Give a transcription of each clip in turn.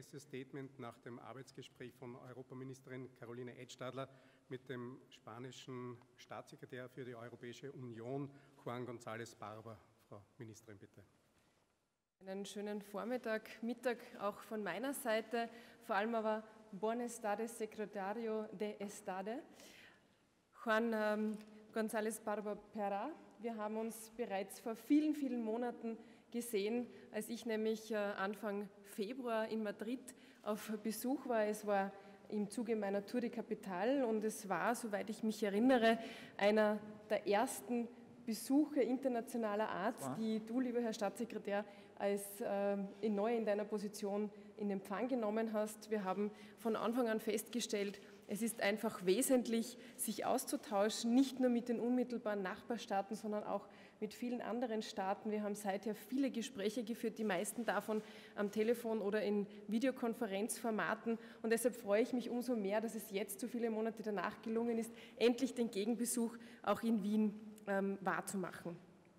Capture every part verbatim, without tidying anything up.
erstes Statement nach dem Arbeitsgespräch von Europaministerin Caroline Edstadler mit dem spanischen Staatssekretär für die Europäische Union, Juan González Barba. Frau Ministerin, bitte. Einen schönen Vormittag, Mittag auch von meiner Seite, vor allem aber Buenas tardes, Secretario de Estado, Juan ähm, González Barba Pera. Wir haben uns bereits vor vielen, vielen Monaten gesehen, als ich nämlich äh, Anfang Februar in Madrid auf Besuch war. Es war im Zuge meiner Tour de Capital und es war, soweit ich mich erinnere, einer der ersten Besuche internationaler Art, die du, lieber Herr Staatssekretär, als äh, neu in deiner Position in Empfang genommen hast. Wir haben von Anfang an festgestellt, es ist einfach wesentlich, sich auszutauschen, nicht nur mit den unmittelbaren Nachbarstaaten, sondern auch mit vielen anderen Staaten. Wir haben seither viele Gespräche geführt, die meisten davon am Telefon oder in Videokonferenzformaten. Und deshalb freue ich mich umso mehr, dass es jetzt, so viele Monate danach, gelungen ist, endlich den Gegenbesuch auch in Wien ähm, wahrzumachen.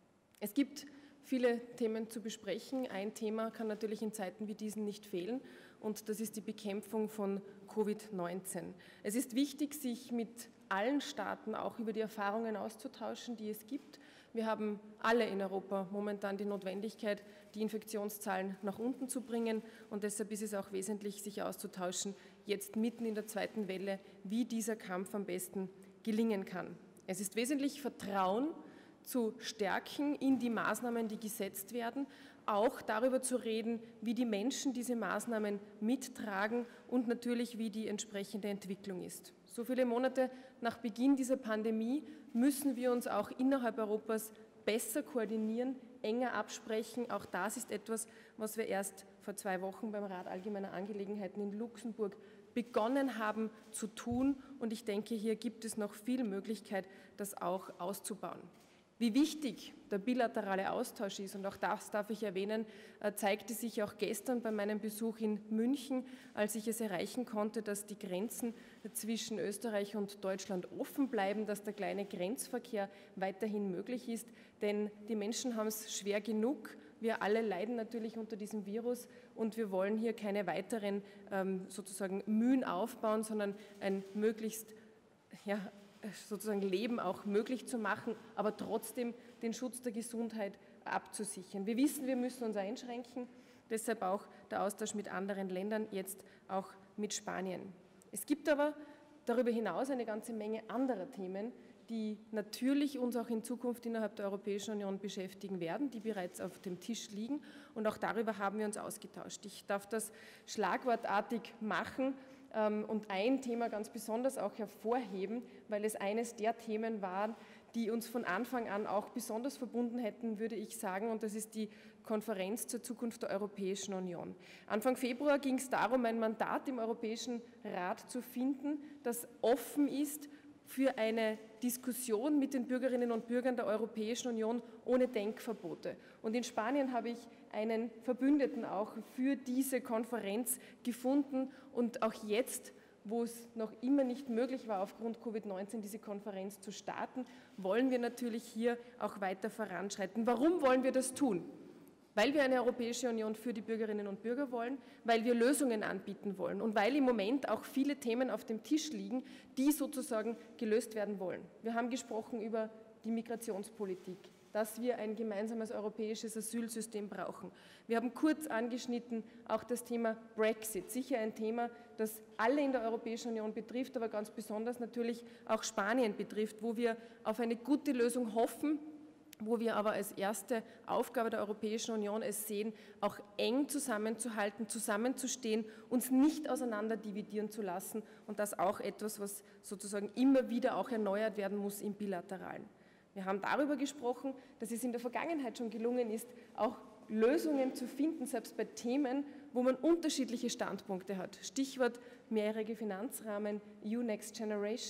Es gibt viele Themen zu besprechen. Ein Thema kann natürlich in Zeiten wie diesen nicht fehlen und das ist die Bekämpfung von Covid neunzehn. Es ist wichtig, sich mit allen Staaten auch über die Erfahrungen auszutauschen, die es gibt. Wir haben alle in Europa momentan die Notwendigkeit, die Infektionszahlen nach unten zu bringen und deshalb ist es auch wesentlich, sich auszutauschen, jetzt mitten in der zweiten Welle, wie dieser Kampf am besten gelingen kann. Es ist wesentlich, Vertrauen zu stärken in die Maßnahmen, die gesetzt werden, auch darüber zu reden, wie die Menschen diese Maßnahmen mittragen und natürlich, wie die entsprechende Entwicklung ist. So viele Monate nach Beginn dieser Pandemie müssen wir uns auch innerhalb Europas besser koordinieren, enger absprechen. Auch das ist etwas, was wir erst vor zwei Wochen beim Rat Allgemeiner Angelegenheiten in Luxemburg begonnen haben zu tun. Und ich denke, hier gibt es noch viel Möglichkeit, das auch auszubauen. Wie wichtig der bilaterale Austausch ist, und auch das darf ich erwähnen, zeigte sich auch gestern bei meinem Besuch in München, als ich es erreichen konnte, dass die Grenzen zwischen Österreich und Deutschland offen bleiben, dass der kleine Grenzverkehr weiterhin möglich ist, denn die Menschen haben es schwer genug. Wir alle leiden natürlich unter diesem Virus und wir wollen hier keine weiteren sozusagen Mühen aufbauen, sondern ein möglichst ja, sozusagen Leben auch möglich zu machen, aber trotzdem den Schutz der Gesundheit abzusichern. Wir wissen, wir müssen uns einschränken, deshalb auch der Austausch mit anderen Ländern, jetzt auch mit Spanien. Es gibt aber darüber hinaus eine ganze Menge anderer Themen, die natürlich uns auch in Zukunft innerhalb der Europäischen Union beschäftigen werden, die bereits auf dem Tisch liegen und auch darüber haben wir uns ausgetauscht. Ich darf das schlagwortartig machen und ein Thema ganz besonders auch hervorheben, weil es eines der Themen war, die uns von Anfang an auch besonders verbunden hätten, würde ich sagen, und das ist die Konferenz zur Zukunft der Europäischen Union. Anfang Februar ging es darum, ein Mandat im Europäischen Rat zu finden, das offen ist für eine Diskussion mit den Bürgerinnen und Bürgern der Europäischen Union ohne Denkverbote. Und in Spanien habe ich einen Verbündeten auch für diese Konferenz gefunden und auch jetzt, wo es noch immer nicht möglich war, aufgrund Covid neunzehn diese Konferenz zu starten, wollen wir natürlich hier auch weiter voranschreiten. Warum wollen wir das tun? Weil wir eine Europäische Union für die Bürgerinnen und Bürger wollen, weil wir Lösungen anbieten wollen und weil im Moment auch viele Themen auf dem Tisch liegen, die sozusagen gelöst werden wollen. Wir haben gesprochen über die Migrationspolitik, dass wir ein gemeinsames europäisches Asylsystem brauchen. Wir haben kurz angeschnitten auch das Thema Brexit, sicher ein Thema, das alle in der Europäischen Union betrifft, aber ganz besonders natürlich auch Spanien betrifft, wo wir auf eine gute Lösung hoffen, wo wir aber als erste Aufgabe der Europäischen Union es sehen, auch eng zusammenzuhalten, zusammenzustehen, uns nicht auseinander dividieren zu lassen und das auch etwas, was sozusagen immer wieder auch erneuert werden muss im Bilateralen. Wir haben darüber gesprochen, dass es in der Vergangenheit schon gelungen ist, auch Lösungen zu finden, selbst bei Themen, wo man unterschiedliche Standpunkte hat. Stichwort mehrjährige Finanzrahmen, E U Next Generation.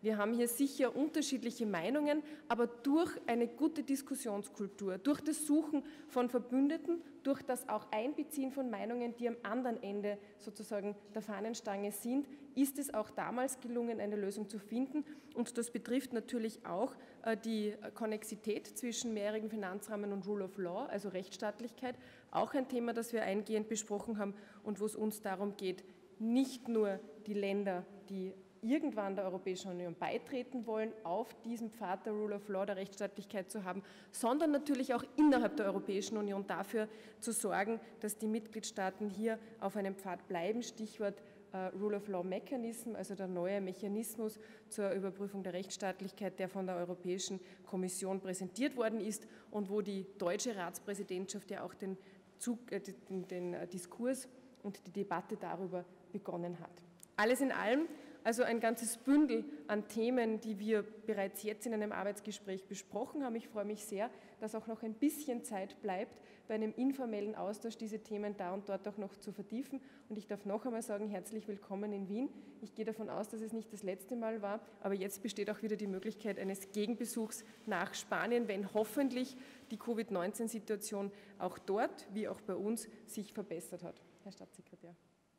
Wir haben hier sicher unterschiedliche Meinungen, aber durch eine gute Diskussionskultur, durch das Suchen von Verbündeten, durch das auch Einbeziehen von Meinungen, die am anderen Ende sozusagen der Fahnenstange sind, ist es auch damals gelungen, eine Lösung zu finden. Und das betrifft natürlich auch die Konnexität zwischen mehrjährigen Finanzrahmen und Rule of Law, also Rechtsstaatlichkeit, auch ein Thema, das wir eingehend besprochen haben und wo es uns darum geht, nicht nur die Länder, die irgendwann der Europäischen Union beitreten wollen, auf diesem Pfad der Rule of Law, der Rechtsstaatlichkeit zu haben, sondern natürlich auch innerhalb der Europäischen Union dafür zu sorgen, dass die Mitgliedstaaten hier auf einem Pfad bleiben. Stichwort äh, Rule of Law Mechanism, also der neue Mechanismus zur Überprüfung der Rechtsstaatlichkeit, der von der Europäischen Kommission präsentiert worden ist und wo die deutsche Ratspräsidentschaft ja auch den, Zug, äh, den, den Diskurs und die Debatte darüber begonnen hat. Alles in allem also ein ganzes Bündel an Themen, die wir bereits jetzt in einem Arbeitsgespräch besprochen haben. Ich freue mich sehr, dass auch noch ein bisschen Zeit bleibt, bei einem informellen Austausch diese Themen da und dort auch noch zu vertiefen. Und ich darf noch einmal sagen, herzlich willkommen in Wien. Ich gehe davon aus, dass es nicht das letzte Mal war, aber jetzt besteht auch wieder die Möglichkeit eines Gegenbesuchs nach Spanien, wenn hoffentlich die Covid neunzehn Situation auch dort, wie auch bei uns, sich verbessert hat. Herr Staatssekretär.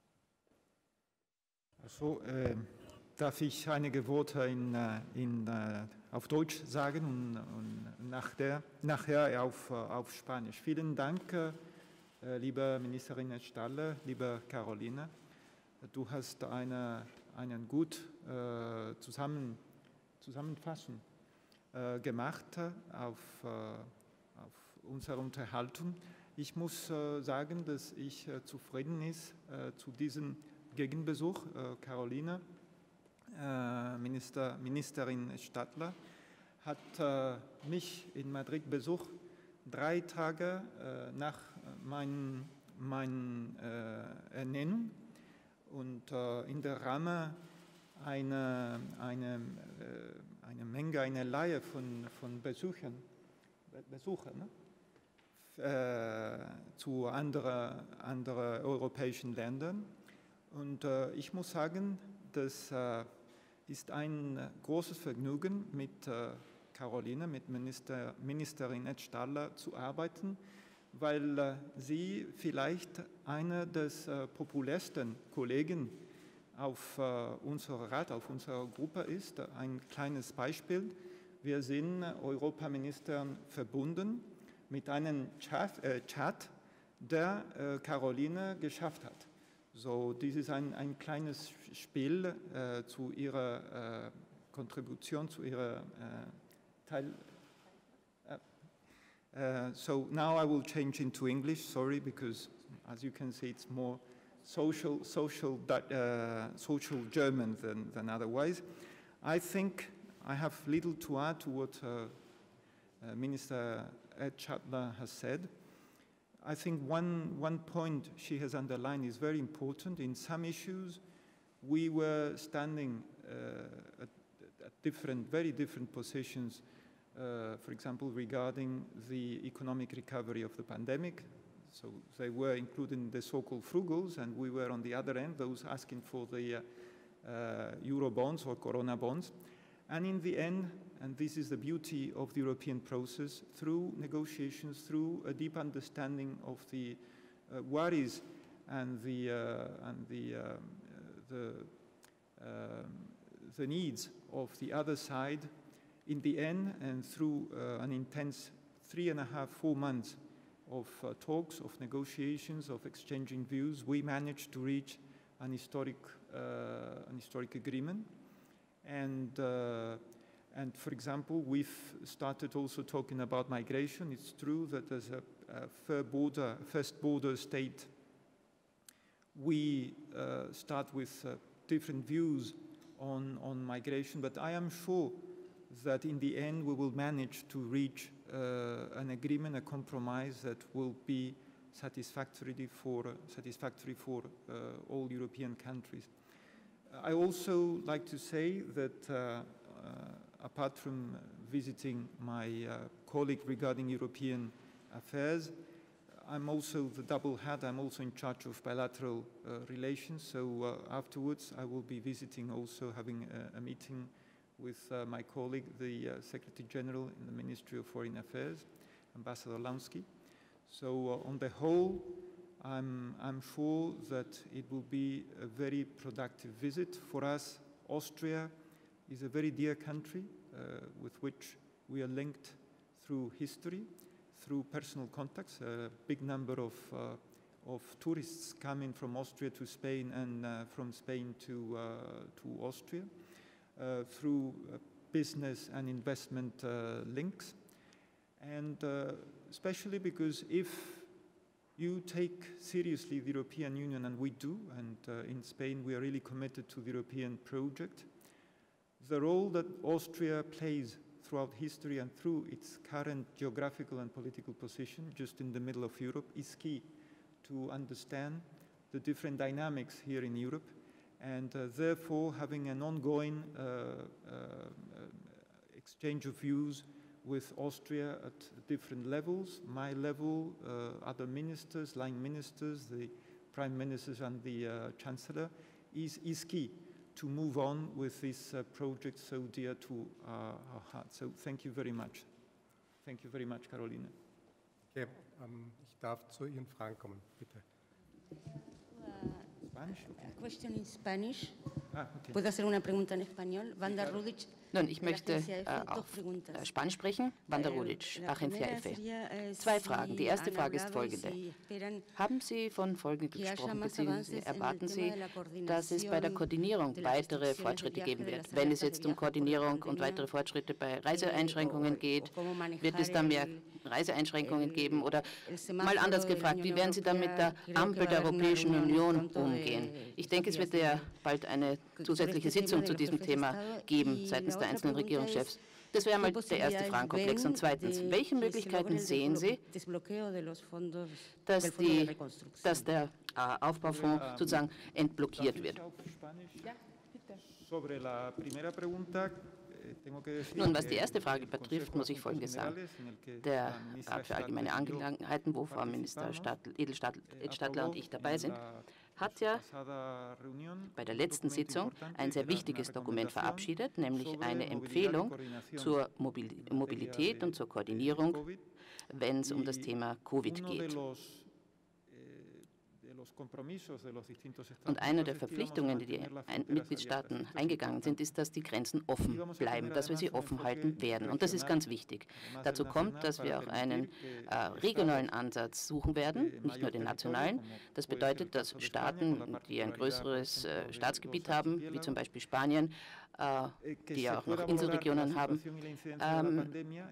Also, äh, darf ich einige Worte in, in, auf Deutsch sagen und, und nachher, nachher auf, auf Spanisch. Vielen Dank, äh, liebe Ministerin Edstadler, liebe Caroline. Du hast eine, einen gut äh, zusammen, Zusammenfassung äh, gemacht auf, äh, auf unsere Unterhaltung. Ich muss äh, sagen, dass ich äh, zufrieden ist äh, zu diesem Gegenbesuch. Äh, Caroline, äh, Minister, Ministerin Stadler, hat äh, mich in Madrid besucht, drei Tage äh, nach meinem mein, äh, Ernennung und äh, in der Rahmen eine, eine, äh, eine Menge, eine Reihe von, von Besuchern, Besuchern ne? äh, zu anderen andere europäischen Ländern. Und äh, ich muss sagen, das äh, ist ein großes Vergnügen, mit äh, Caroline, mit Minister, Ministerin Edstadler zu arbeiten, weil äh, sie vielleicht einer des äh, populärsten Kollegen auf äh, unserer Rat, auf unserer Gruppe ist. Ein kleines Beispiel. Wir sind Europaministern verbunden mit einem Chat, äh, Chat der äh, Caroline geschafft hat. So, dies ist ein, ein kleines Spiel äh, zu ihrer äh, Kontribution, zu ihrer äh, Teil. Uh, uh, so now I will change into English. Sorry, because as you can see, it's more social, social, uh, social German than, than otherwise. I think I have little to add to what uh, uh, Minister Edstadler has said. I think one, one point she has underlined is very important. In some issues, we were standing uh, at, at different, very different positions, uh, for example, regarding the economic recovery of the pandemic. So they were included in the so-called frugals, and we were on the other end, those asking for the uh, uh, Euro bonds or Corona bonds. And in the end, and this is the beauty of the European process, through negotiations, through a deep understanding of the uh, worries and the, uh, and the, um, uh, the, um, the needs of the other side, in the end, and through uh, an intense three and a half, four months of uh, talks, of negotiations, of exchanging views, we managed to reach an historic, uh, an historic agreement. And, uh, and for example, we've started also talking about migration. It's true that as a, a first, border, first border state, we uh, start with uh, different views on, on migration, but I am sure that in the end we will manage to reach uh, an agreement, a compromise that will be satisfactory for, uh, satisfactory for uh, all European countries. I also like to say that uh, uh, apart from visiting my uh, colleague regarding European affairs, I'm also the double hat, I'm also in charge of bilateral uh, relations, so uh, afterwards I will be visiting also, having a, a meeting with uh, my colleague, the uh, Secretary General in the Ministry of Foreign Affairs, Ambassador Lansky. So uh, on the whole, I'm, I'm sure that it will be a very productive visit. For us, Austria is a very dear country uh, with which we are linked through history, through personal contacts. A big number of, uh, of tourists coming from Austria to Spain and uh, from Spain to, uh, to Austria, uh, through uh, business and investment uh, links. And uh, especially because if you take seriously the European Union, and we do, and uh, in Spain we are really committed to the European project, the role that Austria plays throughout history and through its current geographical and political position, just in the middle of Europe, is key to understand the different dynamics here in Europe, and uh, therefore having an ongoing uh, uh, exchange of views with Austria at different levels, my level, uh, other ministers, line ministers, the prime ministers and the uh, chancellor, is, is key to move on with this uh, project so dear to uh, our heart. So thank you very much. Thank you very much, Caroline. Okay, um, ich darf zu Ihren Fragen kommen, bitte. Spanish? Okay. A question in Spanish. Ah, okay. ¿Puedo hacer una pregunta en español? Wanda Rudic. Nun, ich möchte äh, auf äh, Spanisch sprechen. Wanda Rudic, Agencia EFE. Zwei Fragen. Die erste Frage ist folgende. Haben Sie von Folgendem gesprochen, beziehungsweise erwarten Sie, dass es bei der Koordinierung weitere Fortschritte geben wird? Wenn es jetzt um Koordinierung und weitere Fortschritte bei Reiseeinschränkungen geht, wird es da mehr Reiseeinschränkungen geben? Oder mal anders gefragt, wie werden Sie dann mit der Ampel der Europäischen Union umgehen? Ich denke, es wird ja bald eine zusätzliche Sitzung zu diesem Thema geben seitens der einzelnen Regierungschefs. Das wäre mal der erste Fragenkomplex. Und zweitens, welche Möglichkeiten sehen Sie, dass, die, dass der äh, Aufbaufonds sozusagen entblockiert wird? Nun, was die erste Frage betrifft, muss ich Folgendes sagen. Der Rat für allgemeine Angelegenheiten, wo Frau Minister Edstadler und ich dabei sind, hat ja bei der letzten Sitzung ein sehr wichtiges Dokument verabschiedet, nämlich eine Empfehlung zur Mobilität und zur Koordinierung, wenn es um das Thema Covid geht. Und eine der Verpflichtungen, die die Mitgliedstaaten eingegangen sind, ist, dass die Grenzen offen bleiben, dass wir sie offen halten werden. Und das ist ganz wichtig. Dazu kommt, dass wir auch einen äh, regionalen Ansatz suchen werden, nicht nur den nationalen. Das bedeutet, dass Staaten, die ein größeres äh, Staatsgebiet haben, wie zum Beispiel Spanien, äh, die ja auch noch Inselregionen haben, ähm,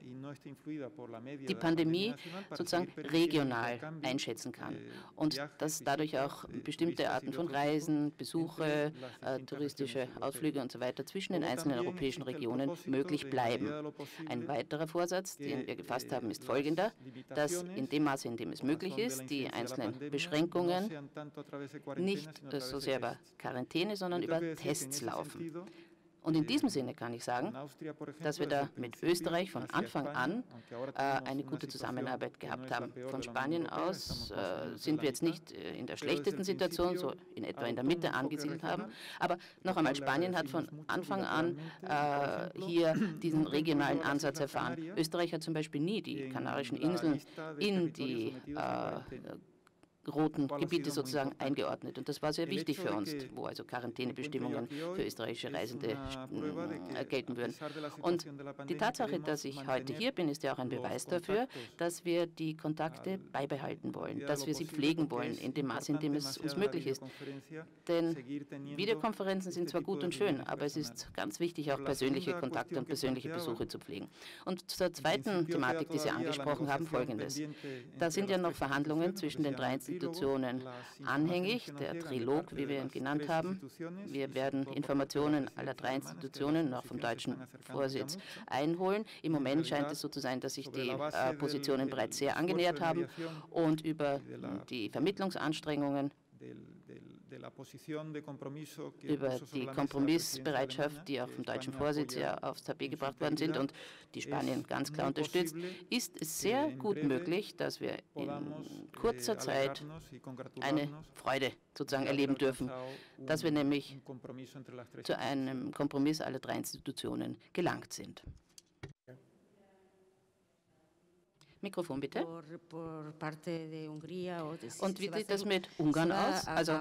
die Pandemie sozusagen regional einschätzen kann. Und dass dadurch auch bestimmte Arten von Reisen, Besuche, äh, touristische Ausflüge und so weiter zwischen den einzelnen europäischen Regionen möglich bleiben. Ein weiterer Vorsatz, den wir gefasst haben, ist folgender, dass in dem Maße, in dem es möglich ist, die einzelnen Beschränkungen nicht äh, so sehr über Quarantäne, sondern über Tests laufen. Und in diesem Sinne kann ich sagen, dass wir da mit Österreich von Anfang an äh, eine gute Zusammenarbeit gehabt haben. Von Spanien aus äh, sind wir jetzt nicht äh, in der schlechtesten Situation, so in etwa in der Mitte angesiedelt haben. Aber noch einmal, Spanien hat von Anfang an äh, hier diesen regionalen Ansatz erfahren. Österreich hat zum Beispiel nie die Kanarischen Inseln in die äh, roten Gebiete sozusagen eingeordnet. Und das war sehr wichtig für uns, wo also Quarantänebestimmungen für österreichische Reisende äh, gelten würden. Und die Tatsache, dass ich heute hier bin, ist ja auch ein Beweis dafür, dass wir die Kontakte beibehalten wollen, dass wir sie pflegen wollen, in dem Maße, in dem es uns möglich ist. Denn Videokonferenzen sind zwar gut und schön, aber es ist ganz wichtig, auch persönliche Kontakte und persönliche Besuche zu pflegen. Und zur zweiten Thematik, die Sie angesprochen haben, Folgendes. Da sind ja noch Verhandlungen zwischen den drei Institutionen anhängig, der Trilog, wie wir ihn genannt haben. Wir werden Informationen aller drei Institutionen, noch vom deutschen Vorsitz, einholen. Im Moment scheint es so zu sein, dass sich die äh, Positionen bereits sehr angenähert haben und über die Vermittlungsanstrengungen über die Kompromissbereitschaft, die auch vom deutschen Vorsitz ja aufs Tapet gebracht worden sind und die Spanien ganz klar unterstützt, ist es sehr gut möglich, dass wir in kurzer Zeit eine Freude sozusagen erleben dürfen, dass wir nämlich zu einem Kompromiss aller drei Institutionen gelangt sind. Mikrofon bitte. Und wie sieht das mit Ungarn aus? Also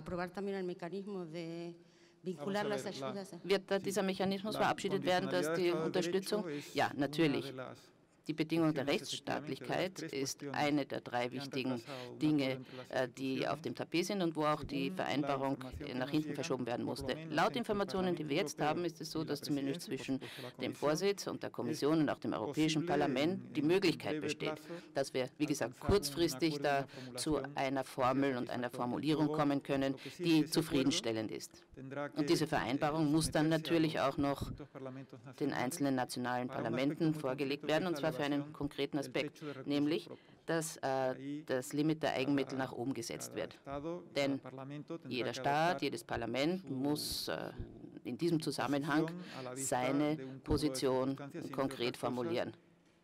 wird da dieser Mechanismus verabschiedet werden, dass die Unterstützung? Ja, natürlich. Die Bedingung der Rechtsstaatlichkeit ist eine der drei wichtigen Dinge, die auf dem Tapet sind und wo auch die Vereinbarung nach hinten verschoben werden musste. Laut Informationen, die wir jetzt haben, ist es so, dass zumindest zwischen dem Vorsitz und der Kommission und auch dem Europäischen Parlament die Möglichkeit besteht, dass wir, wie gesagt, kurzfristig da zu einer Formel und einer Formulierung kommen können, die zufriedenstellend ist. Und diese Vereinbarung muss dann natürlich auch noch den einzelnen nationalen Parlamenten vorgelegt werden, und zwar für einen konkreten Aspekt, nämlich, dass äh, das Limit der Eigenmittel nach oben gesetzt wird. Denn jeder Staat, jedes Parlament muss äh, in diesem Zusammenhang seine Position konkret formulieren.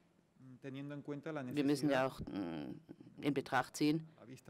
Wir müssen ja auch mh, in Betracht ziehen,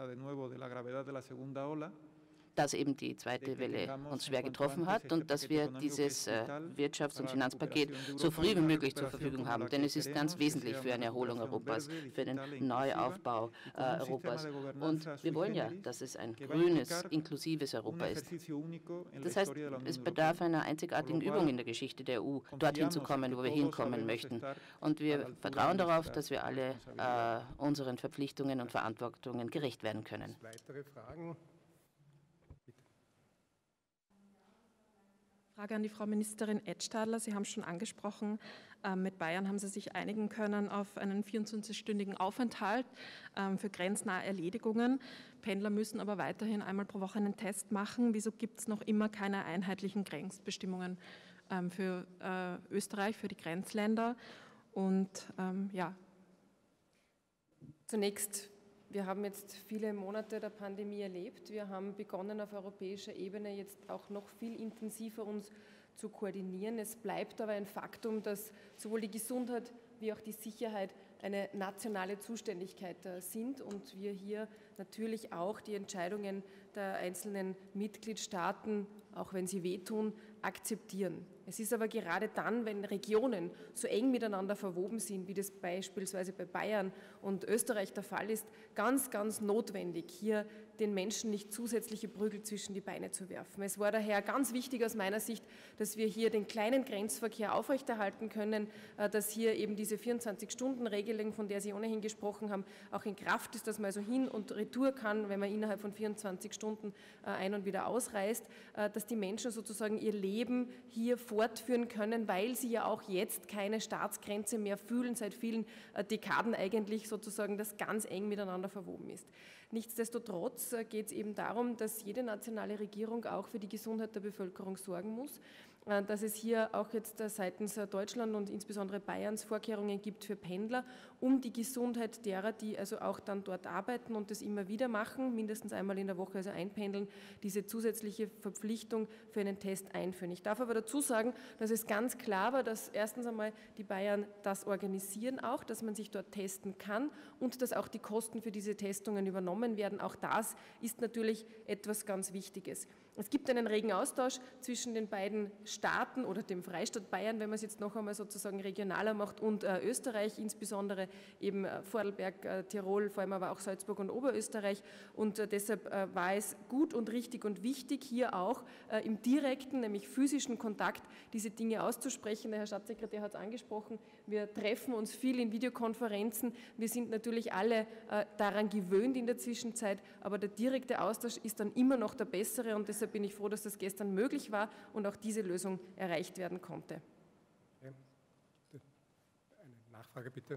dass eben die zweite Welle uns schwer getroffen hat und dass wir dieses äh, Wirtschafts- und Finanzpaket so früh wie möglich zur Verfügung haben. Denn es ist ganz wesentlich für eine Erholung Europas, für den Neuaufbau äh, Europas. Und wir wollen ja, dass es ein grünes, inklusives Europa ist. Das heißt, es bedarf einer einzigartigen Übung in der Geschichte der E U, dorthin zu kommen, wo wir hinkommen möchten. Und wir vertrauen darauf, dass wir alle äh, unseren Verpflichtungen und Verantwortungen gerecht werden können. Weitere Fragen? Frage an die Frau Ministerin Edstadler. Sie haben es schon angesprochen, äh, mit Bayern haben Sie sich einigen können auf einen vierundzwanzigstündigen Aufenthalt äh, für grenznahe Erledigungen. Pendler müssen aber weiterhin einmal pro Woche einen Test machen. Wieso gibt es noch immer keine einheitlichen Grenzbestimmungen ähm, für äh, Österreich, für die Grenzländer? Und ähm, ja, zunächst, wir haben jetzt viele Monate der Pandemie erlebt. Wir haben begonnen, auf europäischer Ebene jetzt auch noch viel intensiver uns zu koordinieren. Es bleibt aber ein Faktum, dass sowohl die Gesundheit wie auch die Sicherheit eine nationale Zuständigkeit sind und wir hier natürlich auch die Entscheidungen der einzelnen Mitgliedstaaten, auch wenn sie wehtun, akzeptieren. Es ist aber gerade dann, wenn Regionen so eng miteinander verwoben sind, wie das beispielsweise bei Bayern und Österreich der Fall ist, ganz, ganz notwendig, hier den Menschen nicht zusätzliche Prügel zwischen die Beine zu werfen. Es war daher ganz wichtig aus meiner Sicht, dass wir hier den kleinen Grenzverkehr aufrechterhalten können, dass hier eben diese vierundzwanzig-Stunden-Regelung, von der Sie ohnehin gesprochen haben, auch in Kraft ist, dass man also hin und retour kann, wenn man innerhalb von vierundzwanzig Stunden ein- und wieder ausreist, dass die Menschen sozusagen ihr Leben hier fortführen können, weil sie ja auch jetzt keine Staatsgrenze mehr fühlen, seit vielen Dekaden eigentlich sozusagen, das ganz eng miteinander verwoben ist. Nichtsdestotrotz geht es eben darum, dass jede nationale Regierung auch für die Gesundheit der Bevölkerung sorgen muss, dass es hier auch jetzt seitens Deutschland und insbesondere Bayerns Vorkehrungen gibt für Pendler, um die Gesundheit derer, die also auch dann dort arbeiten und das immer wieder machen, mindestens einmal in der Woche also einpendeln, diese zusätzliche Verpflichtung für einen Test einführen. Ich darf aber dazu sagen, dass es ganz klar war, dass erstens einmal die Bayern das organisieren auch, dass man sich dort testen kann und dass auch die Kosten für diese Testungen übernommen werden. Auch das ist natürlich etwas ganz Wichtiges. Es gibt einen regen Austausch zwischen den beiden Staaten oder dem Freistaat Bayern, wenn man es jetzt noch einmal sozusagen regionaler macht, und äh, Österreich, insbesondere eben äh, Vorarlberg, äh, Tirol, vor allem aber auch Salzburg und Oberösterreich. Und äh, deshalb äh, war es gut und richtig und wichtig, hier auch äh, im direkten, nämlich physischen Kontakt diese Dinge auszusprechen. Der Herr Staatssekretär hat es angesprochen, wir treffen uns viel in Videokonferenzen. Wir sind natürlich alle äh, daran gewöhnt in der Zwischenzeit, aber der direkte Austausch ist dann immer noch der bessere und deshalb bin ich froh, dass das gestern möglich war und auch diese Lösung erreicht werden konnte. Okay. Eine Nachfrage bitte.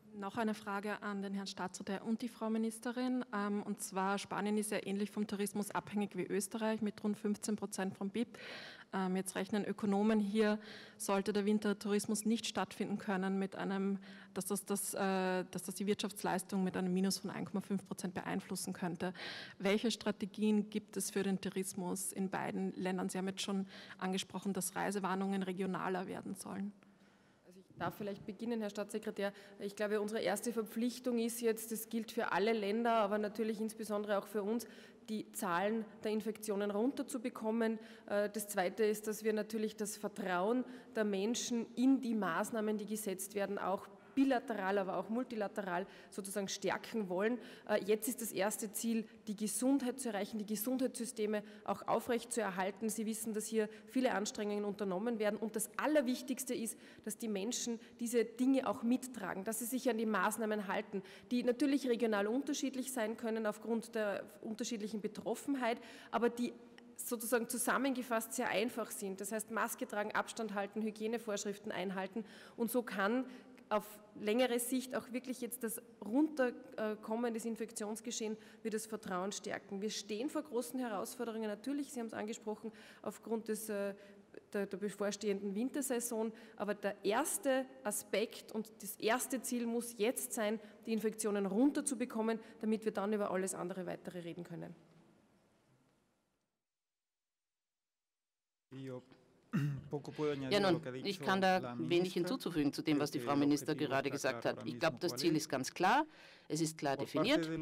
Noch eine Frage an den Herrn Staatssekretär und die Frau Ministerin. Und zwar, Spanien ist ja ähnlich vom Tourismus abhängig wie Österreich mit rund fünfzehn Prozent vom B I P. Jetzt rechnen Ökonomen hier, sollte der Wintertourismus nicht stattfinden können, mit einem, dass, das, das, dass das die Wirtschaftsleistung mit einem Minus von eins Komma fünf Prozent beeinflussen könnte. Welche Strategien gibt es für den Tourismus in beiden Ländern? Sie haben jetzt schon angesprochen, dass Reisewarnungen regionaler werden sollen. Ich darf vielleicht beginnen, Herr Staatssekretär. Ich glaube, unsere erste Verpflichtung ist jetzt, das gilt für alle Länder, aber natürlich insbesondere auch für uns, die Zahlen der Infektionen runterzubekommen. Das Zweite ist, dass wir natürlich das Vertrauen der Menschen in die Maßnahmen, die gesetzt werden, auch bilateral, aber auch multilateral sozusagen stärken wollen. Jetzt ist das erste Ziel, die Gesundheit zu erreichen, die Gesundheitssysteme auch aufrechtzuerhalten. Sie wissen, dass hier viele Anstrengungen unternommen werden und das Allerwichtigste ist, dass die Menschen diese Dinge auch mittragen, dass sie sich an die Maßnahmen halten, die natürlich regional unterschiedlich sein können aufgrund der unterschiedlichen Betroffenheit, aber die sozusagen zusammengefasst sehr einfach sind. Das heißt, Maske tragen, Abstand halten, Hygienevorschriften einhalten und so kann auf längere Sicht auch wirklich jetzt das Runterkommen des Infektionsgeschehens wird das Vertrauen stärken. Wir stehen vor großen Herausforderungen, natürlich, Sie haben es angesprochen, aufgrund des, der, der bevorstehenden Wintersaison, aber der erste Aspekt und das erste Ziel muss jetzt sein, die Infektionen runterzubekommen, damit wir dann über alles andere weitere reden können. Ja, nun, ich kann da wenig hinzuzufügen zu dem, was die Frau Minister gerade gesagt hat. Ich glaube, das Ziel ist ganz klar, es ist klar definiert.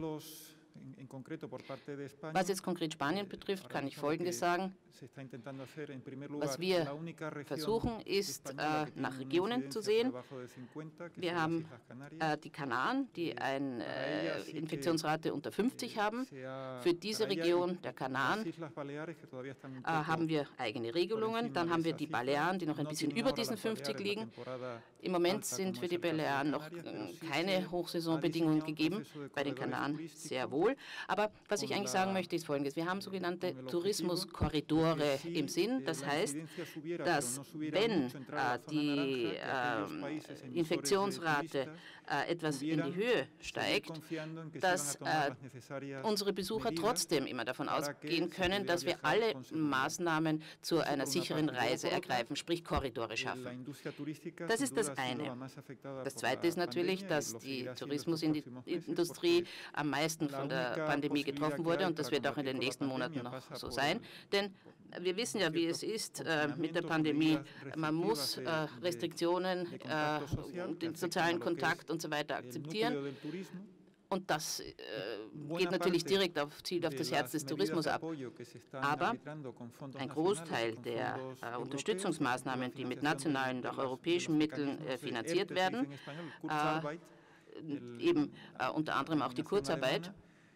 Was jetzt konkret Spanien betrifft, kann ich Folgendes sagen. Was wir versuchen, ist, äh, nach Regionen zu sehen. Wir haben äh, die Kanaren, die eine äh, Infektionsrate unter fünfzig haben. Für diese Region der Kanaren äh, haben wir eigene Regelungen. Dann haben wir die Balearen, die noch ein bisschen über diesen fünfzig liegen. Im Moment sind für die Balearen noch äh, keine Hochsaisonbedingungen gegeben, bei den Kanaren sehr wohl. Aber was ich eigentlich sagen möchte, ist Folgendes. Wir haben sogenannte Tourismuskorridore im Sinn. Das heißt, dass wenn äh, die äh, Infektionsrate äh, etwas in die Höhe steigt, dass äh, unsere Besucher trotzdem immer davon ausgehen können, dass wir alle Maßnahmen zu einer sicheren Reise ergreifen, sprich Korridore schaffen. Das ist das eine. Das Zweite ist natürlich, dass die Tourismusindustrie am meisten von der Pandemie getroffen wurde und das wird auch in den nächsten Monaten noch so sein. Denn wir wissen ja, wie es ist äh, mit der Pandemie. Man muss äh, Restriktionen, äh, den sozialen Kontakt und so weiter akzeptieren. Und das äh, geht natürlich direkt auf, zielt auf das Herz des Tourismus ab. Aber ein Großteil der äh, Unterstützungsmaßnahmen, die mit nationalen und auch europäischen Mitteln äh, finanziert werden, äh, eben äh, unter anderem auch die Kurzarbeit,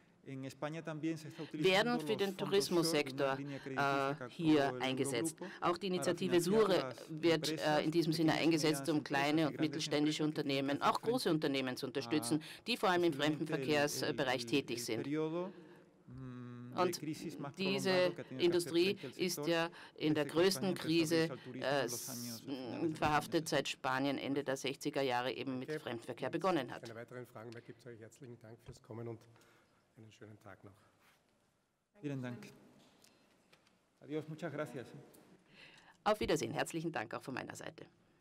werden für den Tourismussektor äh, hier eingesetzt. Auch die Initiative SURE wird äh, in diesem Sinne eingesetzt, um kleine und mittelständische Unternehmen, auch große Unternehmen zu unterstützen, die vor allem im Fremdenverkehrsbereich tätig sind. Und diese Industrie ist ja in der größten Krise äh, verhaftet, seit Spanien Ende der sechziger Jahre eben mit Fremdenverkehr begonnen hat. Keine weiteren Fragen mehr gibt es euch. Herzlichen Dank fürs Kommen und einen schönen Tag noch. Vielen Dank. Adiós, muchas gracias. Auf Wiedersehen. Herzlichen Dank auch von meiner Seite.